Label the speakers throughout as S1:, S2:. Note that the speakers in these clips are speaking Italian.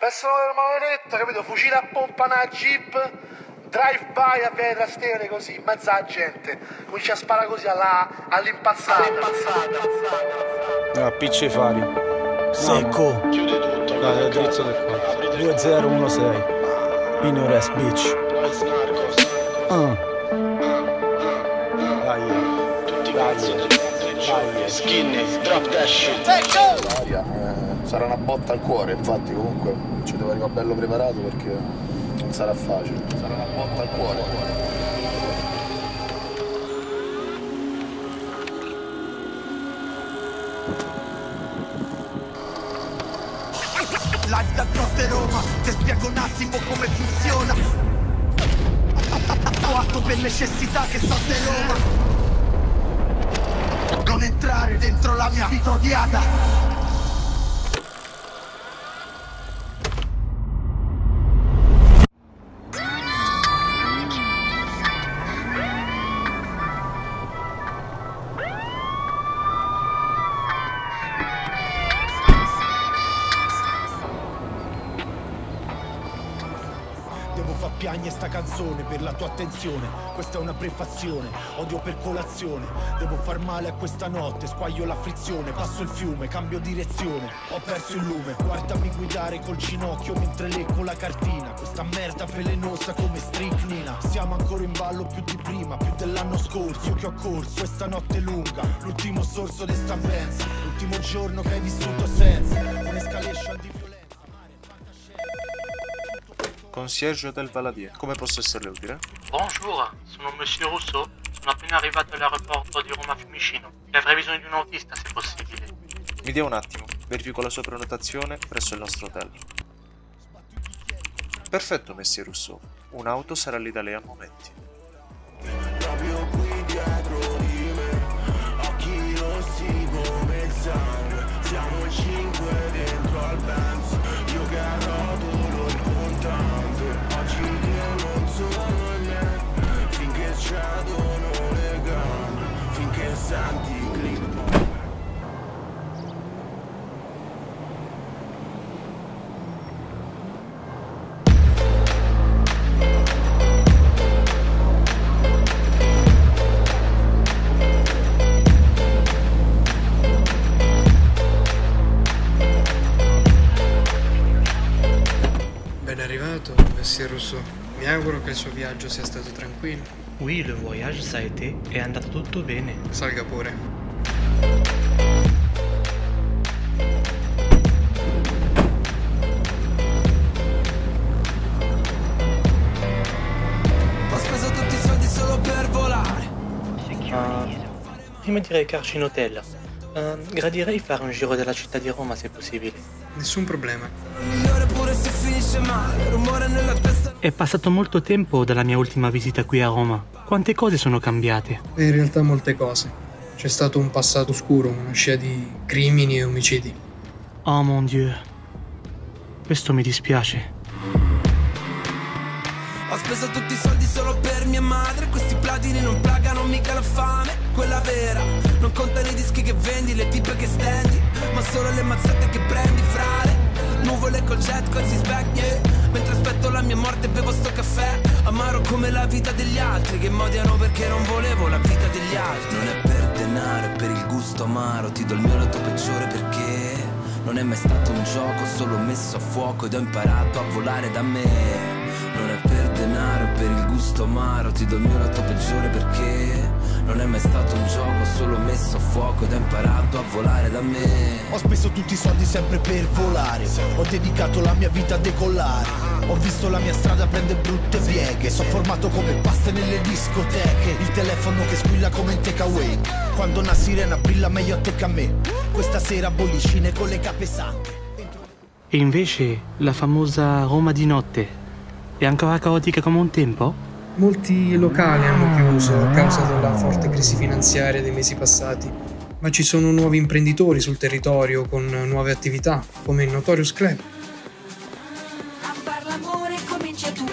S1: Presso la maledetta, capito? Fucile a pompa una jeep, drive by a via Trastevere così, in mezzo alla gente. Comincia a sparare così all'impazzata.
S2: Appicci i fari.
S3: Secco.
S1: Chiudi tutto.
S2: Dai, dritto del qua.
S3: 2016. Minor ass bitch.
S2: Dai.
S1: Tutti cazzo. Skinny, drop that shit.
S4: Sarà una botta al cuore, infatti comunque ci devo arrivare bello preparato perché non sarà facile. Sarà una botta al cuore.
S5: Live dal Grotte Roma, ti spiego un attimo come funziona. Ho atto per necessità che sorte Roma. Non entrare dentro la mia vita odiata.
S3: Devo far piagne sta canzone per la tua attenzione. Questa è una prefazione, odio per colazione. Devo far male a questa notte, squaglio la frizione. Passo il fiume, cambio direzione, ho perso il lume. Guardami guidare col ginocchio mentre leggo la cartina. Questa merda velenosa come stricnina. Siamo ancora in ballo più di prima, più dell'anno scorso. Io che ho corso, questa notte è lunga. L'ultimo sorso di sta benz. L'ultimo giorno che hai vissuto senza un'escalation di violenza.
S6: Concierge del Valadier, come posso esserle utile?
S7: Bonjour, sono Monsieur Rousseau. Sono appena arrivato all'aeroporto di Roma Fiumicino e avrei bisogno di un autista se possibile.
S6: Mi dia un attimo, verifico la sua prenotazione presso il nostro hotel. Perfetto, Messie Rousseau. Un'auto sarà lì da lei a momenti.
S5: Proprio qui dietro di me, occhi rossi come il sangue. Siamo 5 dentro al Benz, io che arrotolo il contante. Oggi che non sono niente, finché cedono le gambe, finché senti il click.
S8: Ben arrivato, Messie Rousseau. Mi auguro che il suo viaggio sia stato tranquillo.
S7: Oui, le voyage ça a été, è andato tutto bene.
S8: Salga pure.
S5: Ho speso tutti i soldi solo per volare.
S7: Prima di recarci in hotel, gradirei fare un giro della città di Roma se possibile.
S8: Nessun problema.
S5: Migliore pure se finisce male, rumore nella testa.
S7: È passato molto tempo dalla mia ultima visita qui a Roma. Quante cose sono cambiate?
S8: E in realtà molte cose. C'è stato un passato oscuro, una scia di crimini e omicidi.
S7: Oh mon Dieu. Questo mi dispiace.
S5: Ho speso tutti i soldi solo per mia madre. Questi platini non pagano mica la fame, quella vera. Non contano i dischi che vendi, le tipe che stendi, ma solo le mazzette che prendi, frare. Nuvole col jet, così specchie. Mentre aspetto la mia morte bevo sto caffè. Amaro come la vita degli altri, che m'odiano perché non volevo la vita degli altri. Non è per denaro, è per il gusto amaro. Ti do il mio lato peggiore perché non è mai stato un gioco, solo messo a fuoco ed ho imparato a volare da me. Non è per denaro, è per il gusto amaro. Ti do il mio lato peggiore perché non è mai stato un gioco, solo messo a fuoco ed ho imparato a volare da me. Ho speso tutti i soldi sempre per volare. Ho dedicato la mia vita a decollare. Ho visto la mia strada prendere brutte pieghe. Sono formato come paste nelle discoteche. Il telefono che squilla come in takeaway. Quando una sirena brilla meglio a te che a me. Questa sera bollicine con le cape sante.
S7: E invece la famosa Roma di notte è ancora caotica come un tempo?
S8: Molti locali hanno chiuso a causa della forte crisi finanziaria dei mesi passati, ma ci sono nuovi imprenditori sul territorio con nuove attività, come il Notorious Club.
S9: A far l'amore comincia tu.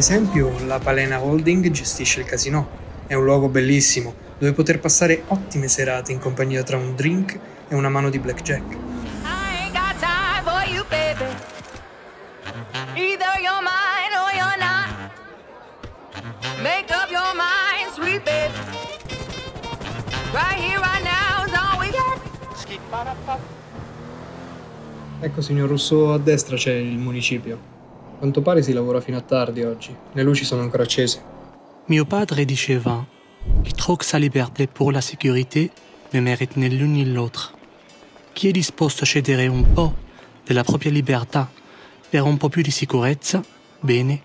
S8: esempio, la Palena Holding gestisce il casinò. È un luogo bellissimo, dove poter passare ottime serate in compagnia tra un drink e una mano di blackjack.
S9: I ain't got time for you, baby. Either you're mine or you're not. Make up your mind, sweet baby. Right here, right now is all we got.
S8: Ecco, signor Rousseau, a destra c'è il municipio. A quanto pare si lavora fino a tardi oggi. Le luci sono ancora accese.
S7: Mio padre diceva: chi troque sa liberté pour la sécurité ne mérite né l'un né l'autre. Chi è disposto a cedere un po' della propria libertà per un po' più di sicurezza, bene,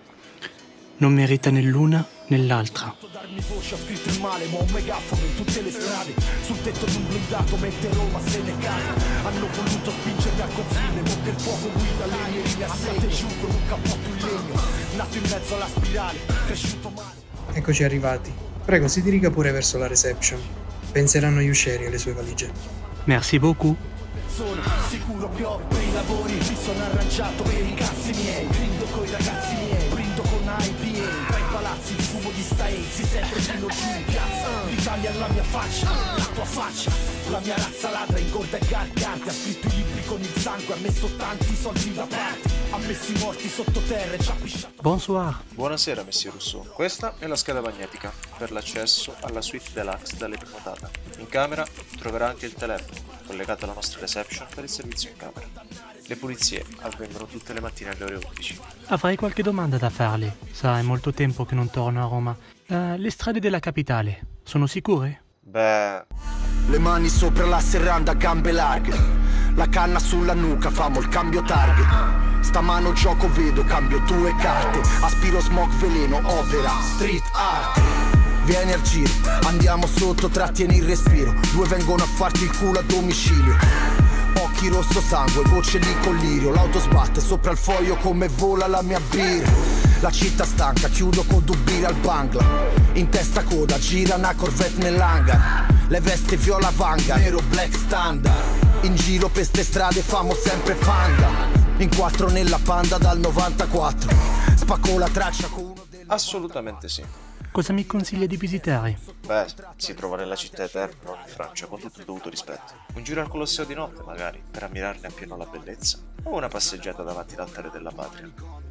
S7: non merita né l'una né l'altra.
S3: Darmi voce, ho scritto il male, ma ho un megafono in tutte le strade. Sul tetto di un blindato mentre Roma se ne cade. Hanno voluto spingermi al confine, ma che il fuoco guida le mie linee a sette giù con un cappotto in legno. Nato in mezzo alla spirale, cresciuto male.
S8: Eccoci arrivati. Prego, si diriga pure verso la reception. Penseranno agli uscieri e alle sue valigie.
S7: Merci beaucoup.
S3: Sono sicuro che ho per i lavori, mi sono arrangiato per i cazzi miei. Grindo coi ragazzi miei, brindo con IPA. Tra i palazzi il fumo di Stay si sente fino giù in piazza. L'Italia è la mia faccia, la tua faccia. La mia razza ladra, ingorda e gargante. Ha scritto i libri con il sangue, ha messo tanti soldi da parte. Ha messo i morti sottoterra e ci ha pisciato.
S7: Bonsoir.
S6: Buonasera, Messie Rousseau. Questa è la scheda magnetica per l'accesso alla suite deluxe dalle prenotata. In camera troverà anche il telefono, collegato alla nostra reception per il servizio in camera. Le pulizie avvengono tutte le mattine alle ore 11.
S7: Avrei qualche domanda da farle. Sa, è molto tempo che non torno a Roma. Le strade della capitale sono sicure?
S6: Beh...
S10: Le mani sopra la serranda, gambe larghe. La canna sulla nuca, famo il cambio target. Stamano gioco vedo, cambio 2 carte. Aspiro smog veleno, opera, street art. Vieni al giro, andiamo sotto, trattieni il respiro. 2 vengono a farti il culo a domicilio. Occhi rosso sangue, voce di collirio. L'auto sbatte sopra il foglio come vola la mia birra. La città stanca, chiudo con 2 birre al Bangla. In testa coda, gira una Corvette nell'hangar. Le vesti viola vanga, nero black standard. In giro per ste strade famo sempre panda. In 4 nella Panda dal 94. Spacco la traccia con uno dei...
S6: Assolutamente sì.
S7: Cosa mi consiglia di visitare?
S6: Beh, si trova nella città eterna, in Francia, con tutto il dovuto rispetto. Un giro al Colosseo di notte, magari, per ammirarne appieno la bellezza. O una passeggiata davanti all'altare della patria.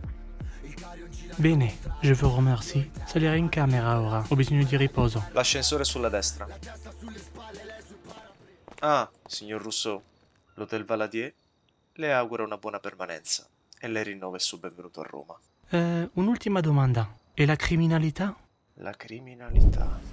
S7: Bene, je vous remercie. Salirei in camera ora, ho bisogno di riposo.
S6: L'ascensore sulla destra. Ah, signor Rousseau, l'Hotel Valadier le augura una buona permanenza e le rinnova il suo benvenuto a Roma.
S7: Un'ultima domanda. E la criminalità?
S6: La criminalità...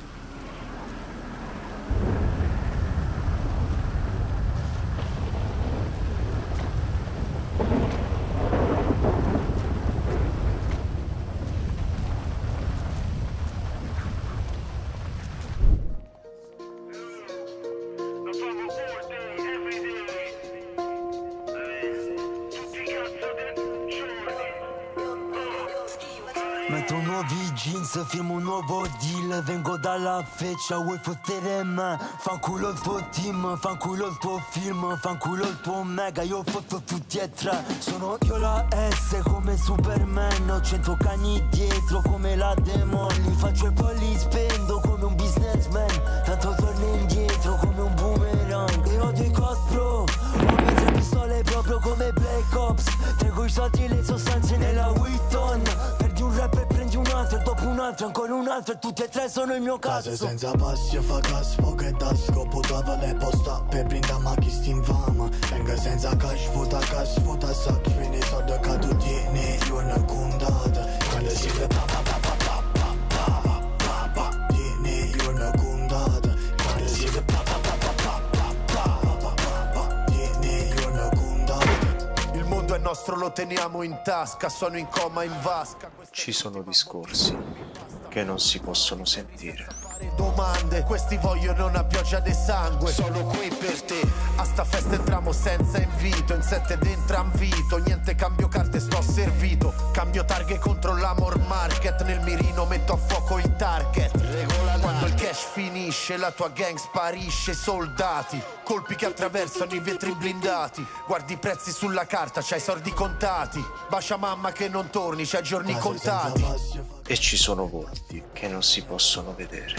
S11: Metto nuovi jeans, firmo un nuovo deal. Vengo dalla feccia, vuoi fottere me? Fanculo il tuo team, fanculo il tuo film, fanculo il tuo mega. Io fotto tutti e 3. Sono io la S come Superman. Ho 100 cani dietro come la Demolli. Faccio i polli, spendo come un businessman. Tanto torno indietro come un boomerang. Io odio i cost pro, ho 3 pistole proprio come Black Ops. Tengo i soldi e le sostanze nella Witton. Perdi un rap e prendi un altro, dopo un altro, ancora un altro. E tutti e 3 sono il mio cazzo.
S12: Case senza passi, fa caspo che da scopo dove le posta. Per brinda ma chi sti infama. Venga senza cash, futa sac. Fini soldi cadutini, io ne condata. Quando si le pa pa pa pa pa pa pa pa pa dini, io ne condata. Quando si le pa pa pa pa pa pa pa pa pa dini, io ne condata.
S3: Il mondo è nostro, lo teniamo in tasca. Sono in coma in vasca.
S6: Ci sono discorsi che non si possono sentire.
S10: Domande, questi vogliono una pioggia di sangue. Sono qui per te, a sta festa entriamo senza invito. In 7 dentro invito, niente cambio carte, sto servito. Cambio targhe contro l'amor market, nel mirino metto a fuoco il target. Quando il cash finisce, la tua gang sparisce. Soldati, colpi che attraversano i vetri blindati. Guardi i prezzi sulla carta, c'hai soldi contati. Bacia mamma che non torni, c'hai giorni contati.
S6: E ci sono volti che non si possono vedere.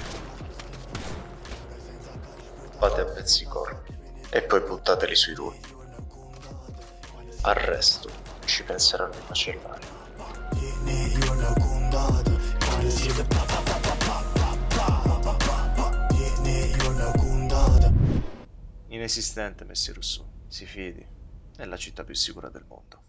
S6: Fate a pezzi i corpi e poi buttateli sui rulli. Al resto ci penseranno i macellari. Inesistente, Messi Rousseau, si fidi, è la città più sicura del mondo.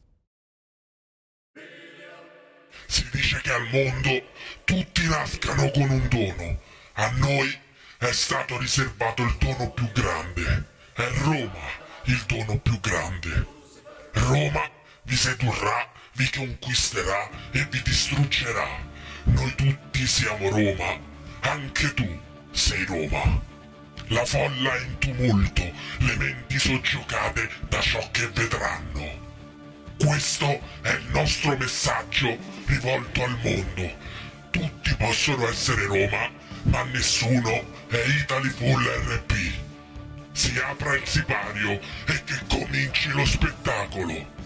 S13: Si dice che al mondo tutti nascano con un dono. A noi è stato riservato il dono più grande. È Roma il dono più grande. Roma vi sedurrà, vi conquisterà e vi distruggerà. Noi tutti siamo Roma, anche tu sei Roma. La folla è in tumulto, le menti soggiogate da ciò che vedranno. Questo è il nostro messaggio rivolto al mondo. Tutti possono essere Roma, ma nessuno è Italy Full RP. Si apra il sipario e che cominci lo spettacolo.